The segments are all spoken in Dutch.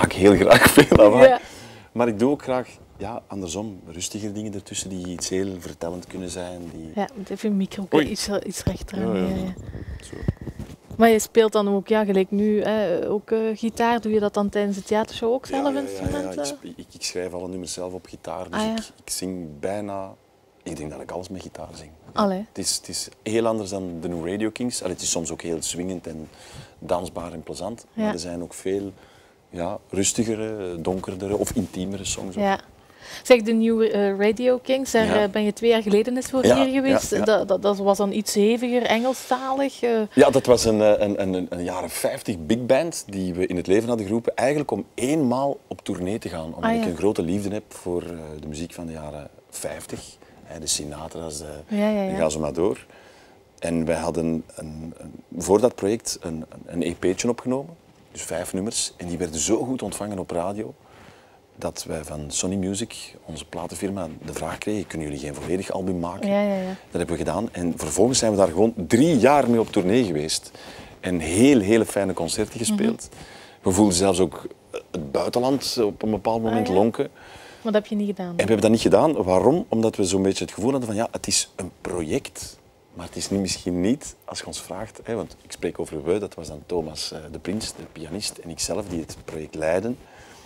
maak heel graag veel lawaai. Ja. Maar ik doe ook graag, ja, andersom, rustiger dingen ertussen die iets heel vertellend kunnen zijn. Die... Ja, moet even je micro Oei. iets rechter aan. Ja, ja. Ja, ja. Zo. Maar je speelt dan ook, ja, gelijk nu, ook gitaar. Doe je dat dan tijdens de theatershow ook zelf, instrumenten? Ik schrijf alle nummers zelf op gitaar, dus Ah, ja. ik zing bijna... Ik denk dat ik alles met gitaar zing. Allee. Het is heel anders dan de New Radio Kings. Allee, het is soms ook heel swingend en dansbaar en plezant. Ja. Maar er zijn ook veel rustigere, donkerdere of intiemere songs. Ja. Zeg, de New Radio Kings, daar Ja. ben je 2 jaar geleden eens voor Ja, hier geweest. ja, ja. Dat was dan iets heviger, Engelstalig. Ja, dat was een jaren 50 big band die we in het leven hadden geroepen. Eigenlijk om eenmaal op tournee te gaan. Omdat Ah, ja. ik een grote liefde heb voor de muziek van de jaren 50. De Sinatra's, de ga zo maar door. En wij hadden voor dat project een EP'tje opgenomen. Dus 5 nummers. En die werden zo goed ontvangen op radio. Dat wij van Sony Music, onze platenfirma, de vraag kregen: kunnen jullie geen volledig album maken? Ja. Dat hebben we gedaan. En vervolgens zijn we daar gewoon 3 jaar mee op tournee geweest. En hele fijne concerten gespeeld. We voelden zelfs ook het buitenland op een bepaald moment lonken. Maar dat heb je niet gedaan. En we hebben dat niet gedaan. Waarom? Omdat we zo'n beetje het gevoel hadden van ja, het is een project. Maar het is misschien niet, als je ons vraagt, want ik spreek over we, dat was dan Thomas de Prins, de pianist, en ikzelf die het project leiden.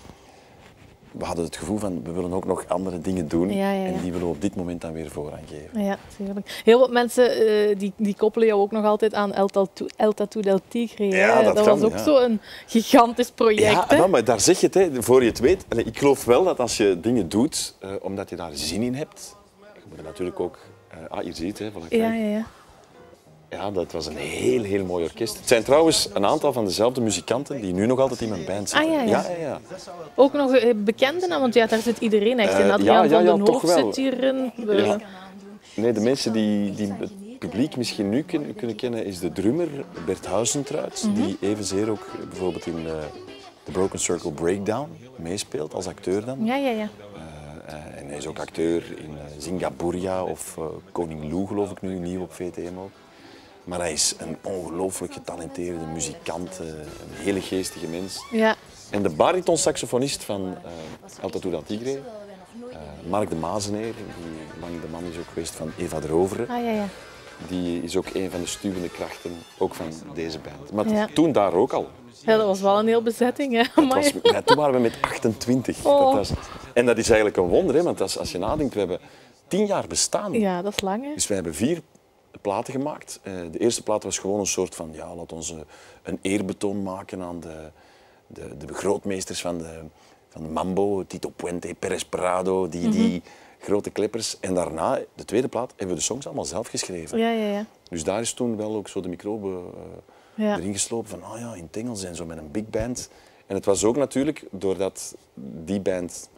We hadden het gevoel van, we willen ook nog andere dingen doen en die willen we op dit moment dan weer voorrang geven. Ja, tuurlijk. Heel wat mensen die koppelen jou ook nog altijd aan El Tatu del Tigre. Ja, dat was ook zo'n gigantisch project. Ja, maar daar zeg je het, hè, voor je het weet. Ik geloof wel dat als je dingen doet, omdat je daar zin in hebt, je moet er natuurlijk ook... hier zie je het, hè, Ja. Ja, dat was een heel mooi orkest. Het zijn trouwens een aantal van dezelfde muzikanten die nu nog altijd in mijn band zitten. Ja. Ook nog bekende namen, want ja, daar zit iedereen echt in. Adriaan van den Hoog zit hierin. Ja. Nee, de mensen die het publiek misschien nu kunnen kennen, is de drummer Bert Huizentruid, die evenzeer ook bijvoorbeeld in The Broken Circle Breakdown meespeelt als acteur dan. Ja. En hij is ook acteur in Zingaburia of Koning Lou, geloof ik nu, nieuw op VTM ook. Maar hij is een ongelooflijk getalenteerde muzikant, een hele geestige mens. Ja. En de baritonsaxofonist van El Tatu del Tigre, Mark de Mazeneer, die lang de man is ook geweest van Eva de Rovere, die is ook een van de stuwende krachten ook van deze band. Maar toen daar ook al. Ja, dat was wel een heel bezetting, hè? Toen waren we met 28. Oh. En dat is eigenlijk een wonder, hè? Want als je nadenkt, we hebben 10 jaar bestaan. Ja, dat is lang, hè? Dus we hebben 4 platen gemaakt. De eerste plaat was gewoon een soort van, laat ons een eerbetoon maken aan de grootmeesters van de mambo, Tito Puente, Perez Prado, die grote klippers. En daarna, de tweede plaat, hebben we de songs allemaal zelf geschreven. Ja. Dus daar is toen wel ook zo de microbe erin geslopen van, in het Engels en zo met een big band. En het was ook natuurlijk, doordat die band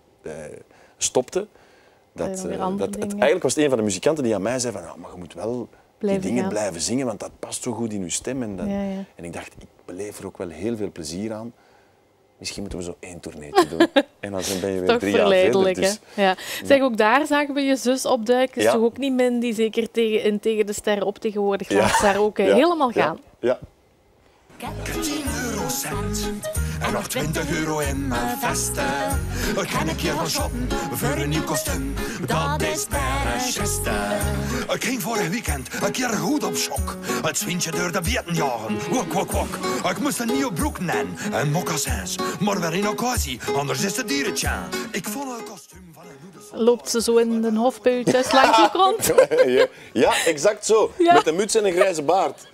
stopte, eigenlijk was het een van de muzikanten die aan mij zei van, maar je moet wel die dingen blijven zingen, want dat past zo goed in je stem. En ik dacht, ik beleef er ook wel heel veel plezier aan. Misschien moeten we zo 1 tournee doen. En dan ben je weer 3 jaar verder. Dus... Ja. Zeg, ook daar zagen we je zus opduiken. Is toch ook niet min die zeker tegen de sterren op tegenwoordig laat daar ook helemaal gaan. Ja. Ik heb 10 eurocent en nog 20 euro in mijn vesten. Ik kan een keer gaan shoppen voor een nieuw kostuum. Dat is Bergeste. Ik ging vorig weekend een keer goed op schok. Het zwintje door de wieten jagen. Wok. Ik moest een nieuwe broek nemen en mocassins. Maar weer in occasie, anders is het dieretje. Ik vond een kostuum van een moeder. Loopt ze zo in de hof bij je thuis langs ook rond? Ja, exact zo. Ja. Met een muts en een grijze baard.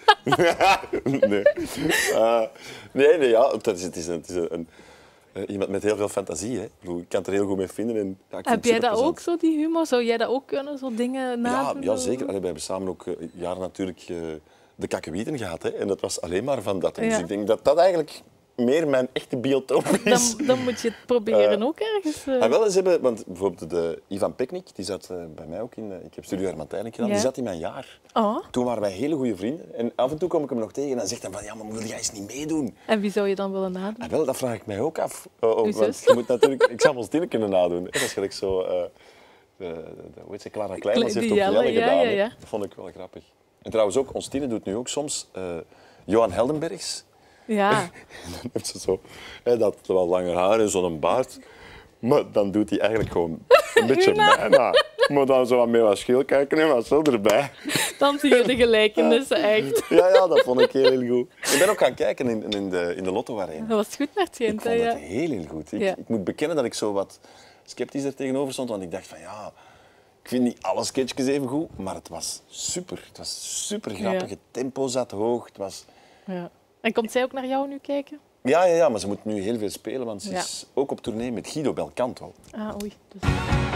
Nee, het is iemand met heel veel fantasie. Hè. Ik kan het er heel goed mee vinden. En, Heb jij dat ook, zo die humor? Zou jij dat ook kunnen, zo dingen nadoen? Ja, zeker. We hebben samen ook jaren natuurlijk de kakkewieten gehad. Hè. En dat was alleen maar van dat. Dus ik denk dat dat eigenlijk meer mijn echte biotoop is. Dan moet je het proberen ook ergens. Wel, ze hebben, want bijvoorbeeld Ivan Peknik, die zat bij mij ook in... ik heb Studio Hermantijn gedaan, die zat in mijn jaar. Oh. Toen waren wij hele goede vrienden. En af en toe kom ik hem nog tegen en dan zegt hij van, maar wil jij eens niet meedoen? En wie zou je dan willen nadoen? Wel, dat vraag ik mij ook af. Want je moet natuurlijk... Ik zou ons Tine kunnen nadoen. Dat is gelijk zo... hoe heet ze? Clara Kleimans heeft ook Jelle gedaan. Dat vond ik wel grappig. En trouwens ook, ons Tine doet nu ook soms Johan Heldenbergs. Ja. En dan heeft ze zo dat wel langer haar en zo'n baard. Maar dan doet hij eigenlijk gewoon een beetje mij na. Maar dan zo wat meer wat scheel kijken en wat zo erbij. Dan zie je de gelijkenissen echt. Ja, dat vond ik heel goed. Ik ben ook gaan kijken in de Lotto Arena. Dat was goed naar het schijnt. Ik vond het heel goed. Ja. Ik moet bekennen dat ik zo wat sceptisch er tegenover stond. Want ik dacht van ja, ik vind niet alle sketchjes even goed. Maar het was super. Het was super grappig. Ja. Het tempo zat hoog. Het was... Ja. En komt zij ook naar jou nu kijken? Ja, maar ze moet nu heel veel spelen. Want ze is ook op tournee met Guido Belcanto. Ah, oei. Dus...